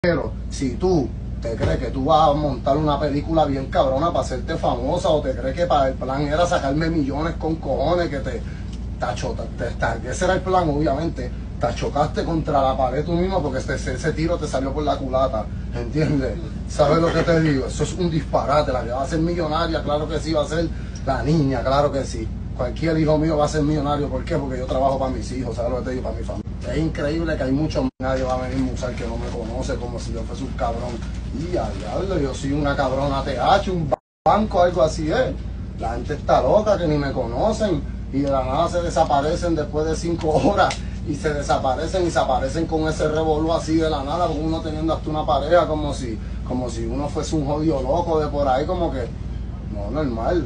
Pero si tú te crees que tú vas a montar una película bien cabrona para hacerte famosa, o te crees que para el plan era sacarme millones con cojones, que ese era el plan, obviamente, te chocaste contra la pared tú mismo porque ese tiro te salió por la culata, ¿entiendes? ¿Sabes lo que te digo? Eso es un disparate. La que va a ser millonaria, claro que sí, va a ser la niña, claro que sí. Cualquier hijo mío va a ser millonario. ¿Por qué? Porque yo trabajo para mis hijos, ¿sabes lo que te digo? Para mi familia. Es increíble que hay muchos, nadie va a venir a usar que no me conoce, como si yo fuese un cabrón. Y a diablo, yo soy una cabrona TH, un banco, algo así es. La gente está loca, que ni me conocen, y de la nada se desaparecen después de 5 horas, y se aparecen con ese revolú así de la nada, con uno teniendo hasta una pareja, como si uno fuese un jodido loco de por ahí, como que, no, normal,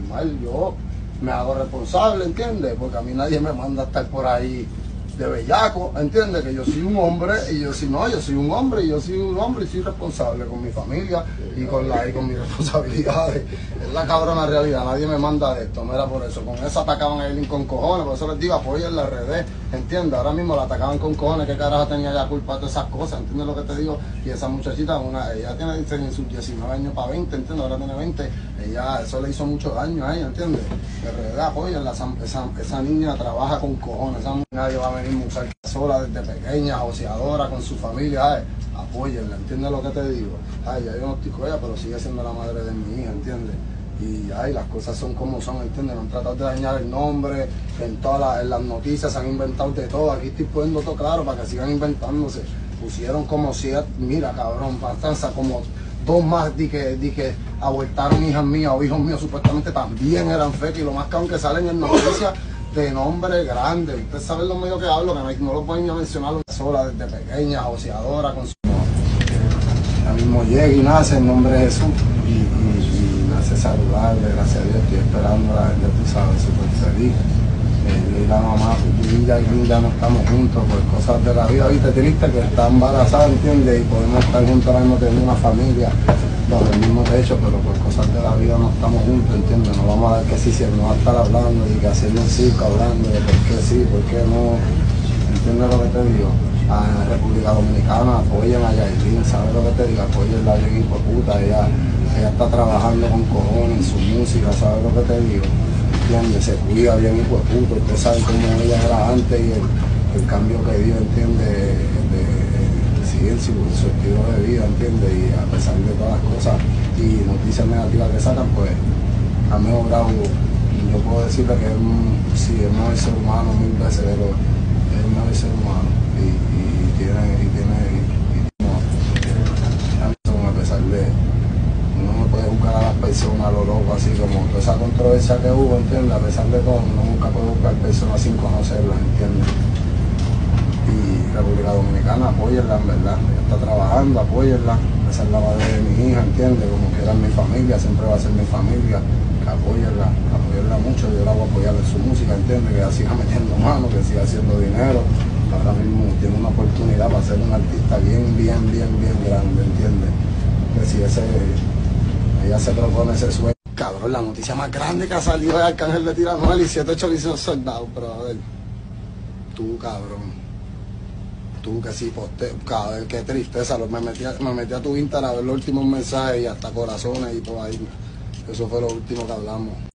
yo me hago responsable, ¿entiendes? Porque a mí nadie me manda a estar por ahí de bellaco, ¿entiendes? Que yo soy un hombre, y yo soy un hombre, y soy responsable con mi familia y con mis responsabilidades. Es la cabrona realidad, nadie me manda de esto, no era por eso. Con eso atacaban a Eileen con cojones, por eso les digo, apoyen las redes, ¿entiendes? Ahora mismo la atacaban con cojones, ¿qué carajo tenía ya culpa de todas esas cosas? ¿Entiendes lo que te digo? Y esa muchachita, ella tiene sus 19 años para 20, ¿entiendes? Ahora tiene 20, eso le hizo mucho daño a ella, ¿entiendes? De verdad, apoyenla, esa niña trabaja con cojones, nadie va a venir a usar sola desde pequeña, joseadora con su familia, apóyenla, ¿entiendes lo que te digo? Ya yo no estoy con ella, pero sigue siendo la madre de mi hija, ¿entiendes? Y las cosas son como son, ¿entiendes? No han tratado de dañar el nombre, en las noticias se han inventado de todo, aquí estoy poniendo todo claro para que sigan inventándose. Pusieron como si, mira cabrón, bastanza como 2 más di que abortaron hijas mías o hijos míos, supuestamente también eran fake, y lo más cabrón que salen en noticias de nombre grande. Ustedes saben los medios que hablo, que no lo pueden mencionar sola desde pequeña, joseadora, con su... Ahora mismo llega y nace en nombre de Jesús, y nace saludable, gracias a Dios, estoy esperándola, ya tú sabes, súper feliz. Y la mamá, Linda y Linda no estamos juntos por cosas de la vida, viste, triste, que está embarazada, ¿entiendes? Y podemos estar juntos ahora mismo, tener una familia bajo el mismo techo, pero por cosas de la vida no estamos juntos, ¿entiendes? No vamos a dar que sí, si no va a estar hablando y que haciendo un circo, hablando de por qué sí, por qué no, ¿entiendes lo que te digo? A República Dominicana apoyen a Yailin, ¿sabes lo que te digo? Apoyenla bien, hijo de puta, ella está trabajando con cojones en su música, ¿sabes lo que te digo? ¿Entiendes? Se cuida bien, hijo de puta, ustedes saben cómo ella era antes y el cambio que dio, ¿entiendes? Su estilo de vida, ¿entiendes? Y a pesar de todas las cosas y noticias negativas que sacan, pues ha mejorado. Yo puedo decirle que sí, es mejor ser humano 1000 veces, pero es mejor ser humano y tiene a pesar de, uno no puede buscar a las personas a lo loco, así como toda esa controversia que hubo, ¿entiendes? A pesar de todo, uno nunca puede buscar personas sin conocerlas, ¿entiendes? Y República Dominicana, apóyenla, en verdad, ella está trabajando, apóyenla, esa es la madre de mi hija, ¿entiendes? Como que era mi familia, siempre va a ser mi familia, que apóyenla mucho, yo la voy a apoyar en su música, ¿entiendes? Que ella siga metiendo mano, que siga haciendo dinero, ahora mismo tiene una oportunidad para ser un artista bien grande, ¿entiendes? Que si ella se propone ese sueño. Cabrón, la noticia más grande que ha salido es Arcángel de Tiranuel y 7 chorizos soldados, pero a ver, tú cabrón, tú que sí poste, cabrón, qué tristeza, me metí a tu Instagram a ver los últimos mensajes y hasta corazones y por ahí, eso fue lo último que hablamos.